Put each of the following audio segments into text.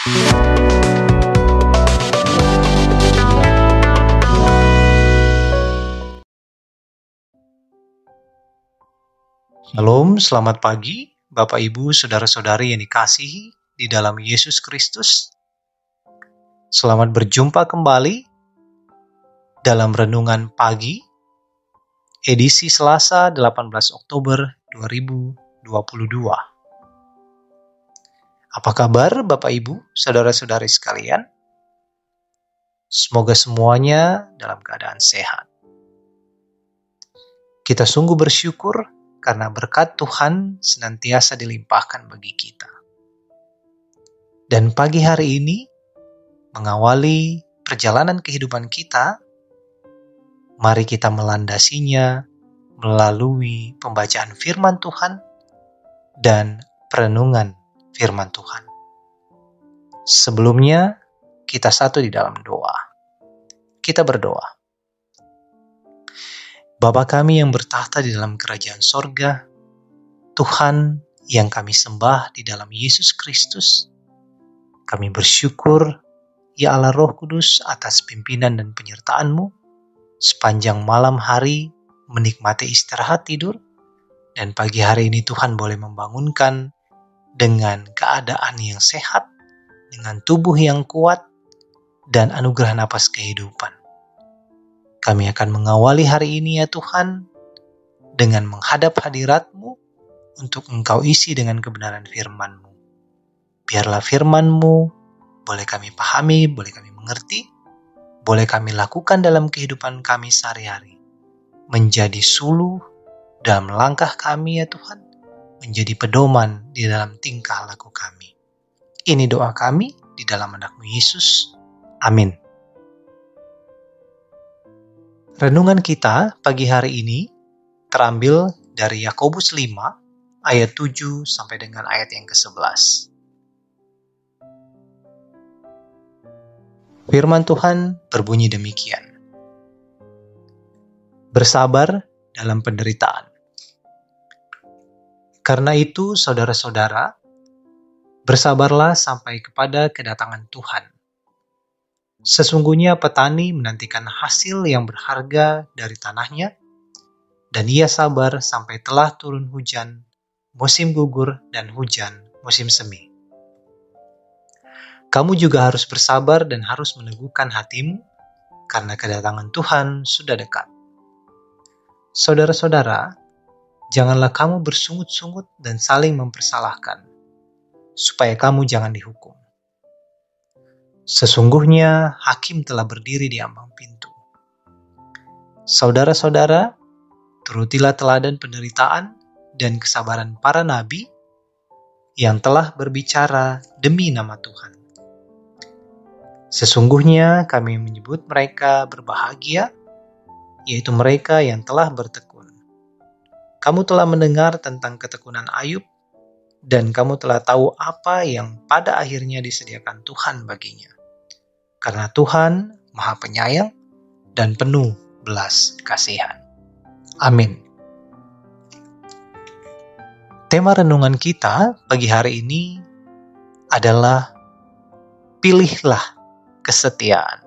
Shalom, selamat pagi, Bapak Ibu, Saudara-saudari yang dikasihi di dalam Yesus Kristus. Selamat berjumpa kembali dalam Renungan Pagi, edisi Selasa 18 Oktober 2022. Apa kabar Bapak Ibu, Saudara-saudari sekalian? Semoga semuanya dalam keadaan sehat. Kita sungguh bersyukur karena berkat Tuhan senantiasa dilimpahkan bagi kita. Dan pagi hari ini, mengawali perjalanan kehidupan kita, mari kita melandasinya melalui pembacaan firman Tuhan dan perenungan firman Tuhan. Sebelumnya, kita satu di dalam doa. Kita berdoa. Bapa kami yang bertahta di dalam kerajaan sorga, Tuhan yang kami sembah di dalam Yesus Kristus, kami bersyukur, ya Allah Roh Kudus, atas pimpinan dan penyertaan-Mu sepanjang malam hari menikmati istirahat tidur, dan pagi hari ini Tuhan boleh membangunkan dengan keadaan yang sehat, dengan tubuh yang kuat, dan anugerah napas kehidupan. Kami akan mengawali hari ini ya Tuhan, dengan menghadap hadirat-Mu untuk Engkau isi dengan kebenaran firman-Mu. Biarlah firman-Mu boleh kami pahami, boleh kami mengerti, boleh kami lakukan dalam kehidupan kami sehari-hari. Menjadi suluh dalam langkah kami ya Tuhan, menjadi pedoman di dalam tingkah laku kami. Ini doa kami di dalam nama-Mu Yesus. Amin. Renungan kita pagi hari ini terambil dari Yakobus 5 ayat 7 sampai dengan ayat yang ke-11. Firman Tuhan berbunyi demikian. Bersabar dalam penderitaan. Karena itu, saudara-saudara, bersabarlah sampai kepada kedatangan Tuhan. Sesungguhnya petani menantikan hasil yang berharga dari tanahnya, dan ia sabar sampai telah turun hujan, musim gugur dan hujan, musim semi. Kamu juga harus bersabar dan harus meneguhkan hatimu, karena kedatangan Tuhan sudah dekat. Saudara-saudara, janganlah kamu bersungut-sungut dan saling mempersalahkan, supaya kamu jangan dihukum. Sesungguhnya hakim telah berdiri di ambang pintu. Saudara-saudara, turutilah teladan penderitaan dan kesabaran para nabi yang telah berbicara demi nama Tuhan. Sesungguhnya kami menyebut mereka berbahagia, yaitu mereka yang telah bertekun. Kamu telah mendengar tentang ketekunan Ayub, dan kamu telah tahu apa yang pada akhirnya disediakan Tuhan baginya. Karena Tuhan Maha Penyayang dan penuh belas kasihan. Amin. Tema renungan kita pagi hari ini adalah pilihlah kesetiaan.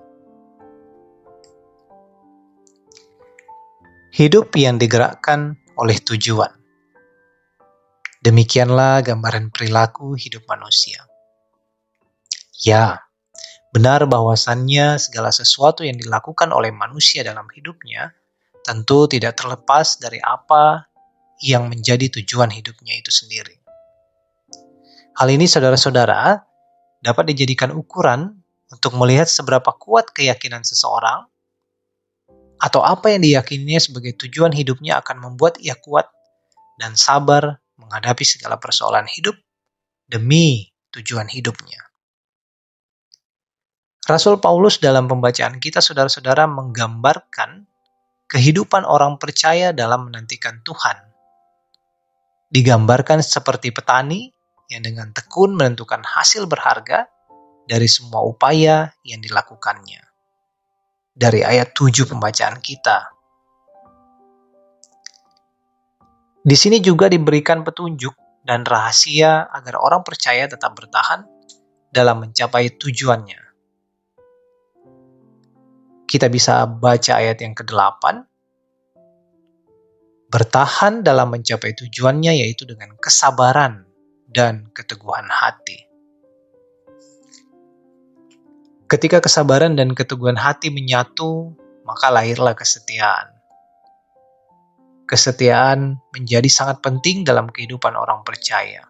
Hidup yang digerakkan oleh tujuan. Demikianlah gambaran perilaku hidup manusia. Ya, benar bahwasannya segala sesuatu yang dilakukan oleh manusia dalam hidupnya tentu tidak terlepas dari apa yang menjadi tujuan hidupnya itu sendiri. Hal ini saudara-saudara dapat dijadikan ukuran untuk melihat seberapa kuat keyakinan seseorang atau apa yang diyakininya sebagai tujuan hidupnya akan membuat ia kuat dan sabar menghadapi segala persoalan hidup demi tujuan hidupnya. Rasul Paulus dalam pembacaan kita saudara-saudara menggambarkan kehidupan orang percaya dalam menantikan Tuhan. Digambarkan seperti petani yang dengan tekun menentukan hasil berharga dari semua upaya yang dilakukannya. Dari ayat 7 pembacaan kita. Di sini juga diberikan petunjuk dan rahasia agar orang percaya tetap bertahan dalam mencapai tujuannya. Kita bisa baca ayat yang ke-8. Bertahan dalam mencapai tujuannya yaitu dengan kesabaran dan keteguhan hati. Ketika kesabaran dan keteguhan hati menyatu, maka lahirlah kesetiaan. Kesetiaan menjadi sangat penting dalam kehidupan orang percaya.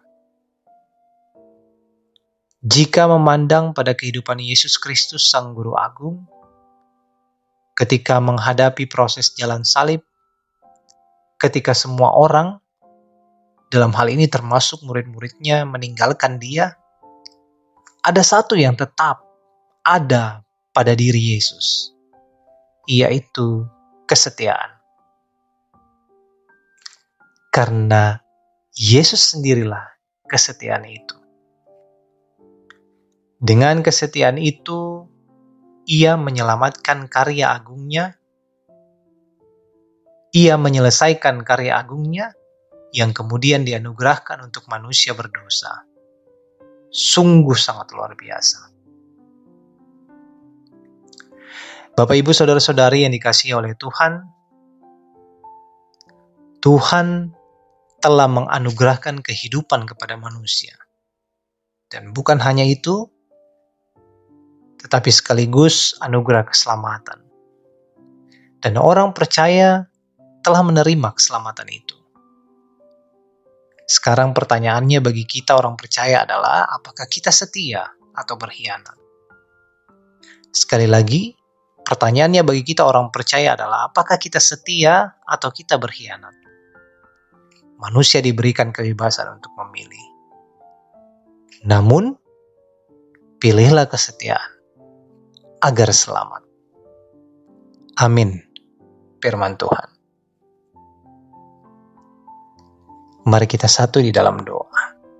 Jika memandang pada kehidupan Yesus Kristus Sang Guru Agung, ketika menghadapi proses jalan salib, ketika semua orang, dalam hal ini termasuk murid-muridnya, meninggalkan dia, ada satu yang tetap ada pada diri Yesus, yaitu kesetiaan. Karena Yesus sendirilah kesetiaan itu. Dengan kesetiaan itu, ia menyelamatkan karya agungnya, ia menyelesaikan karya agungnya yang kemudian dianugerahkan untuk manusia berdosa. Sungguh sangat luar biasa. Bapak, Ibu, Saudara-saudari yang dikasihi oleh Tuhan, Tuhan telah menganugerahkan kehidupan kepada manusia. Dan bukan hanya itu, tetapi sekaligus anugerah keselamatan. Dan orang percaya telah menerima keselamatan itu. Sekarang pertanyaannya bagi kita orang percaya adalah, apakah kita setia atau berkhianat? Sekali lagi, pertanyaannya bagi kita orang percaya adalah, apakah kita setia atau kita berkhianat? Manusia diberikan kebebasan untuk memilih. Namun, pilihlah kesetiaan agar selamat. Amin. Firman Tuhan. Mari kita satu di dalam doa.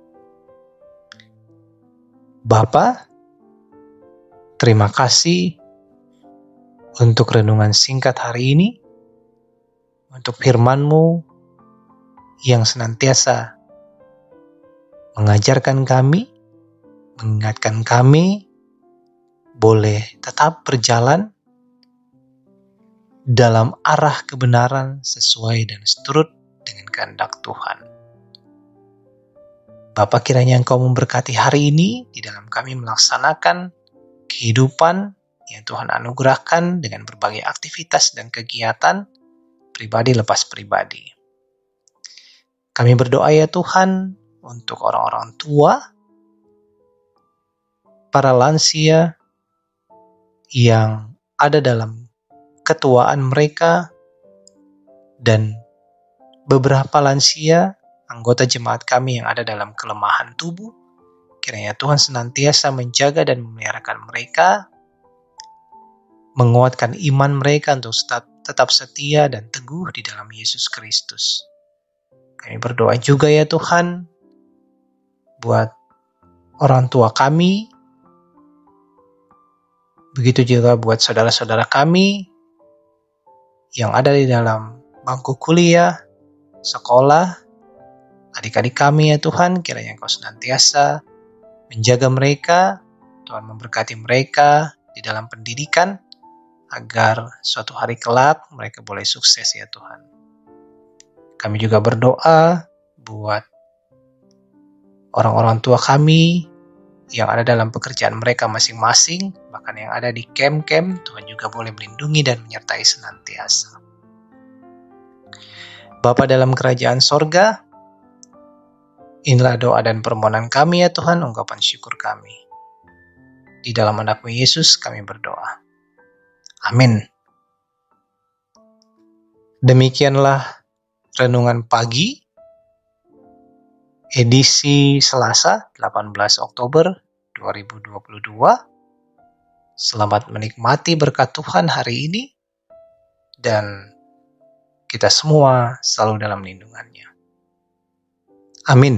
Bapa, terima kasih untuk renungan singkat hari ini, untuk firman-Mu yang senantiasa mengajarkan kami, mengingatkan kami, boleh tetap berjalan dalam arah kebenaran sesuai dan seturut dengan kehendak Tuhan. Bapa, kiranya Engkau memberkati hari ini di dalam kami melaksanakan kehidupan yang Tuhan anugerahkan dengan berbagai aktivitas dan kegiatan pribadi lepas pribadi. Kami berdoa ya Tuhan untuk orang-orang tua, para lansia yang ada dalam ketuaan mereka, dan beberapa lansia anggota jemaat kami yang ada dalam kelemahan tubuh. Kiranya Tuhan senantiasa menjaga dan memeliharakan mereka, menguatkan iman mereka untuk tetap setia dan teguh di dalam Yesus Kristus. Kami berdoa juga ya Tuhan buat orang tua kami, begitu juga buat saudara-saudara kami yang ada di dalam bangku kuliah, sekolah, adik-adik kami ya Tuhan, kiranya Engkau senantiasa menjaga mereka, Tuhan memberkati mereka di dalam pendidikan, agar suatu hari kelak mereka boleh sukses ya Tuhan. Kami juga berdoa buat orang-orang tua kami yang ada dalam pekerjaan mereka masing-masing, bahkan yang ada di camp-camp, Tuhan juga boleh melindungi dan menyertai senantiasa. Bapa dalam kerajaan sorga, inilah doa dan permohonan kami ya Tuhan, ungkapan syukur kami. Di dalam anak-Mu Yesus kami berdoa. Amin. Demikianlah renungan pagi, edisi Selasa 18 Oktober 2022. Selamat menikmati berkat Tuhan hari ini, dan kita semua selalu dalam lindungannya. Amin.